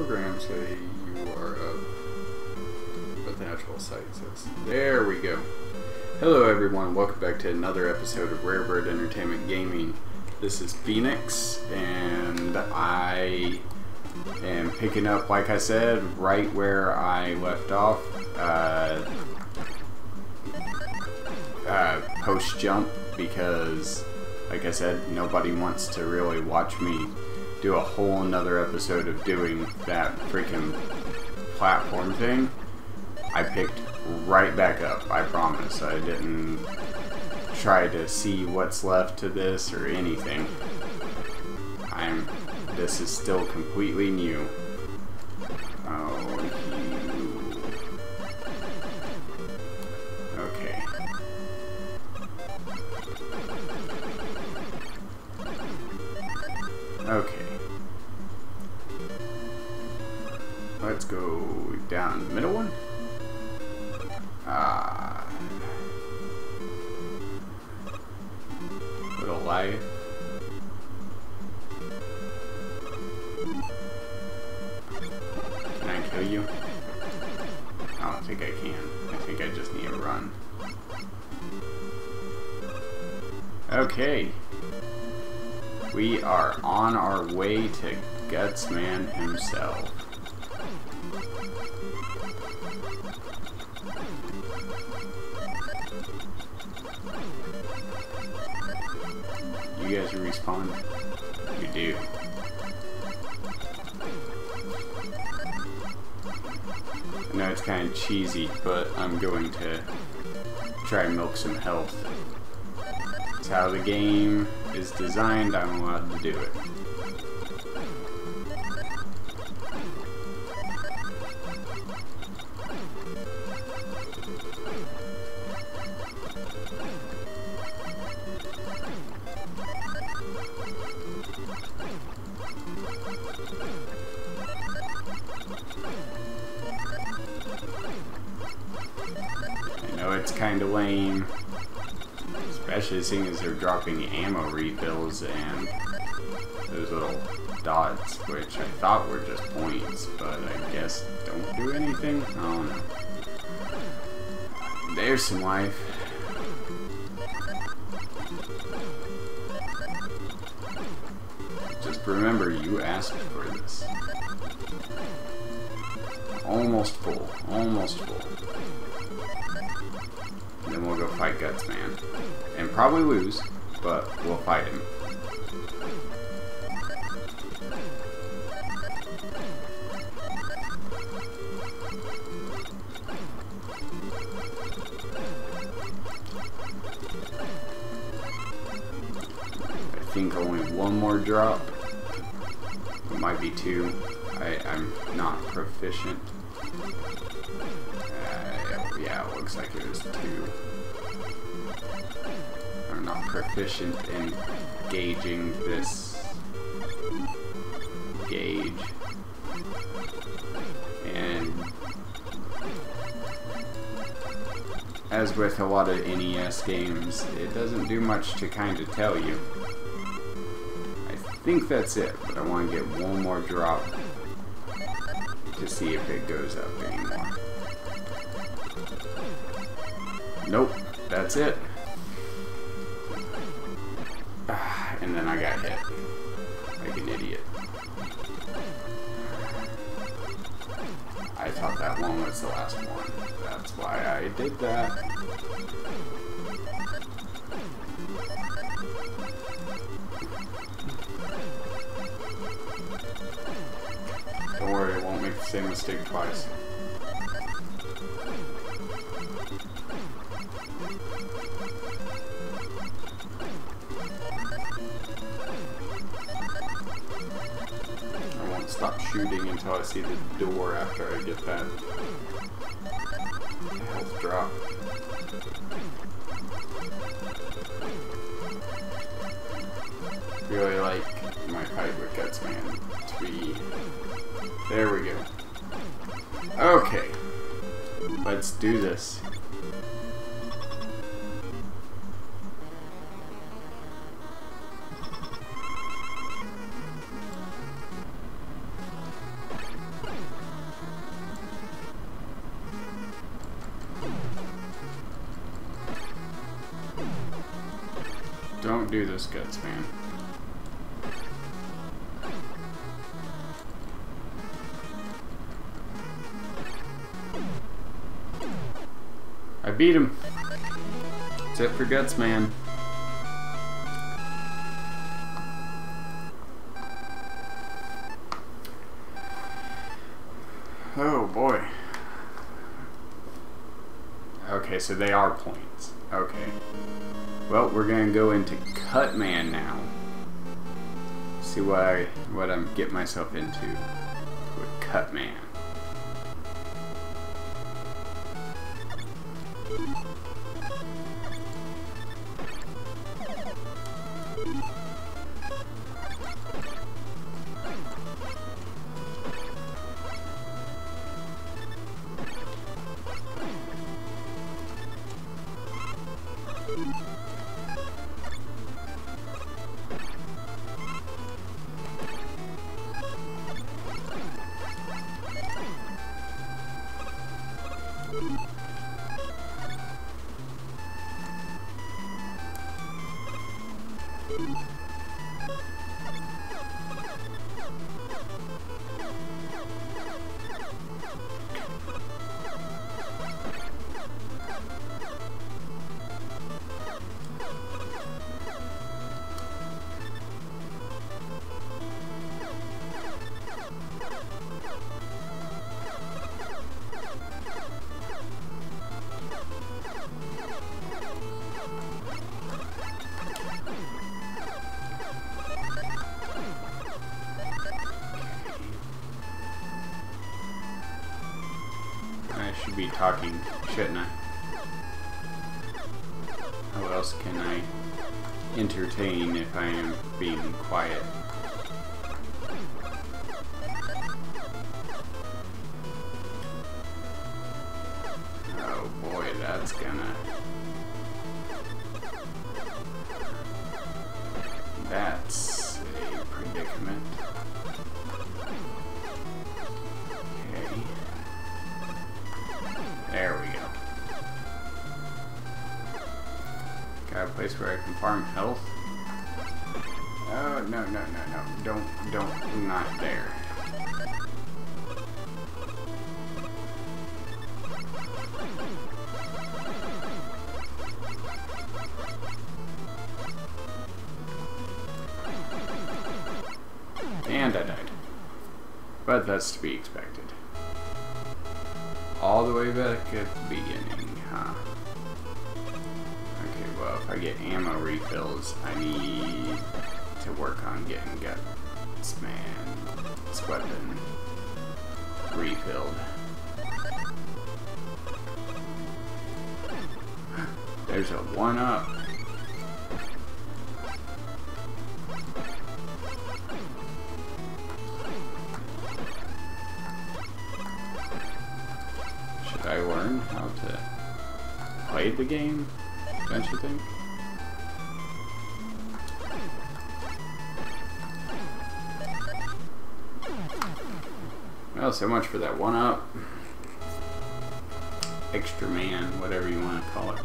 program say you are up, but the actual site says, there we go. Hello everyone, welcome back to another episode of Rarebird Entertainment Gaming. This is Phoenix, and I am picking up, like I said, right where I left off, post-jump, because, like I said, nobody wants to really watch me do a whole another episode of doing that freaking platform thing. I picked right back up, I promise. I didn't try to see what's left to this or anything. This is still completely new. Oh, okay. Okay. Let's go down the middle one. Little light. Can I kill you? I don't think I can. I think I just need to run. Okay. We are on our way to Gutsman himself. You guys respawn? You do. I know it's kind of cheesy, but I'm going to try and milk some health. That's how the game is designed. I'm allowed to do it. It's kind of lame, especially seeing as they're dropping the ammo refills and those little dots, which I thought were just points, but I guess don't do anything. I don't know. There's some life. Just remember, you asked for this. Almost full. Almost full. Then we'll go fight Gutsman. And probably lose, but we'll fight him. I think only one more drop. It might be two. I'm not proficient. Yeah, it looks like it was two. I'm not proficient in gauging this gauge. And as with a lot of NES games, it doesn't do much to kind of tell you. I think that's it, but I want to get one more drop to see if it goes up anymore. Nope, that's it. And then I got hit. Like an idiot. I thought that one was the last one. That's why I did that. Don't worry, I won't make the same mistake twice. Stop shooting until I see the door after I get that health drop. Really like my fight with Gutsman to be... There we go. Okay. Let's do this. Don't do this, Guts Man. I beat him. That's it for Guts Man. Oh boy. Okay, so they are points. Okay. Well, we're gonna go into Cut Man now. See what I'm getting myself into with Cut Man. I should be talking, shouldn't I? How else can I entertain if I am being quiet? Oh boy, that's gonna... That's a predicament. Okay. There we go. Got a place where I can farm health. Oh, no, no, no, no. Don't, not there. And I died. But that's to be expected. All the way back at the beginning, huh? Okay, well, if I get ammo refills, I need to work on getting Guts Man's weapon refilled. There's a 1-up. Should I learn how to play the game? Don't you think? Well, so much for that 1-up. Extra man, whatever you want to call it.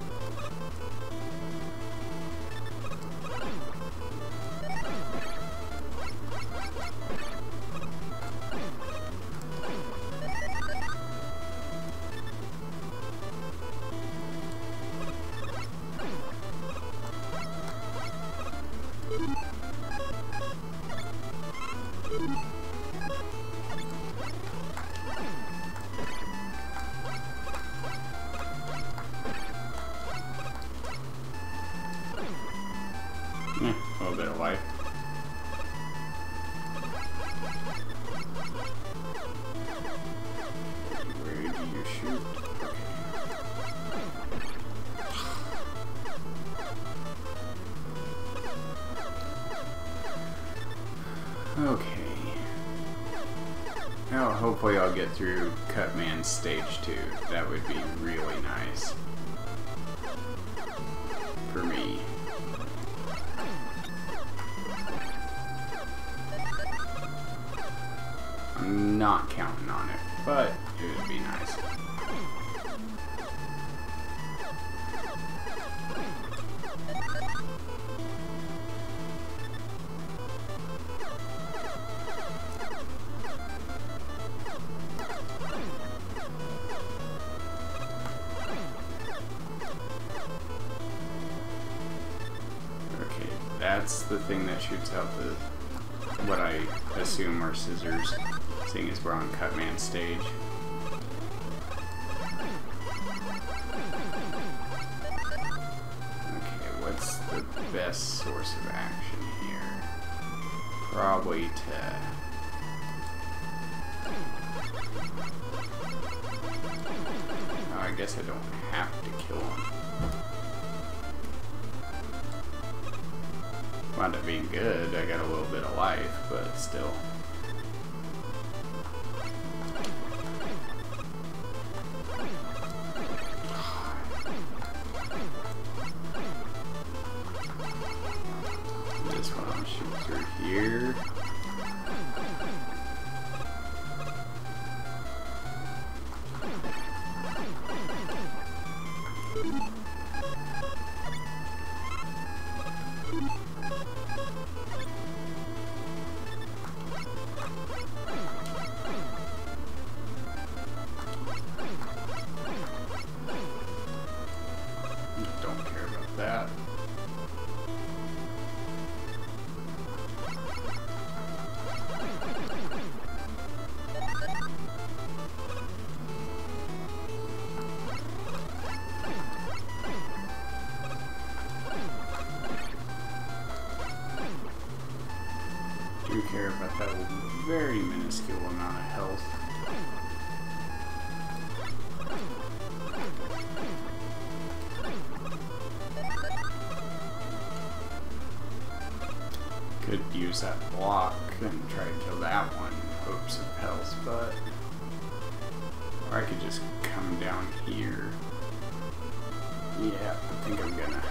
A little bit of life. Where do you shoot? Okay. Now hopefully I'll get through Cut Man Stage 2. That would be really nice. For me. I'm not counting on it, but it would be nice. that's the thing that shoots out the what I assume are scissors, seeing as we're on Cutman stage. Okay, what's the best source of action here? Probably to... Oh, I guess I don't have to kill him. Wound up being good. I got a little bit of life, but still. This one I'll shoot through here. Don't care about that. Do care about that very minuscule amount of health. Could use that block and try to kill that one in hopes of health, but... Or I could just come down here. Yeah, I think I'm gonna...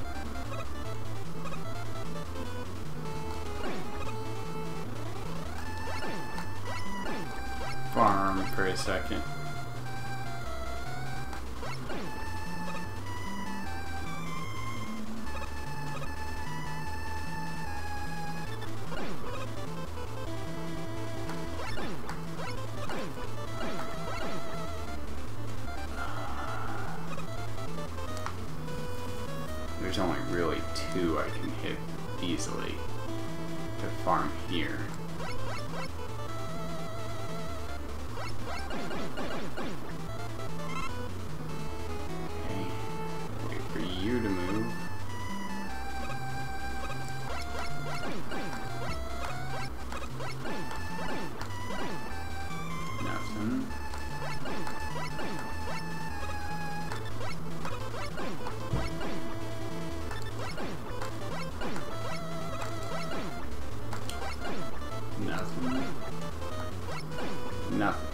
farm for a second. There's only really two I can hit easily to farm here. Okay, wait for you to move. Nothing. Nothing. Nothing.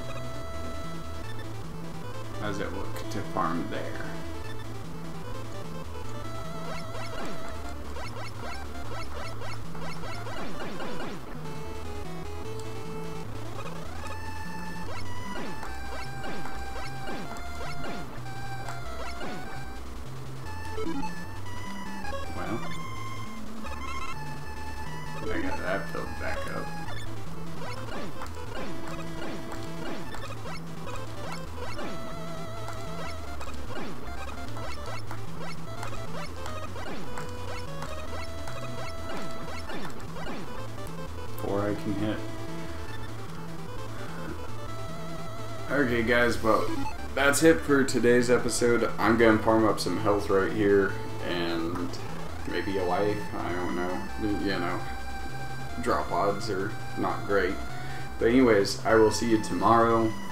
How's it look to farm there? Well, I got that filled back up. Four I can hit. Okay guys, well, that's it for today's episode. I'm gonna farm up some health right here and maybe a life, I don't know. You know, drop odds are not great. But anyways, I will see you tomorrow.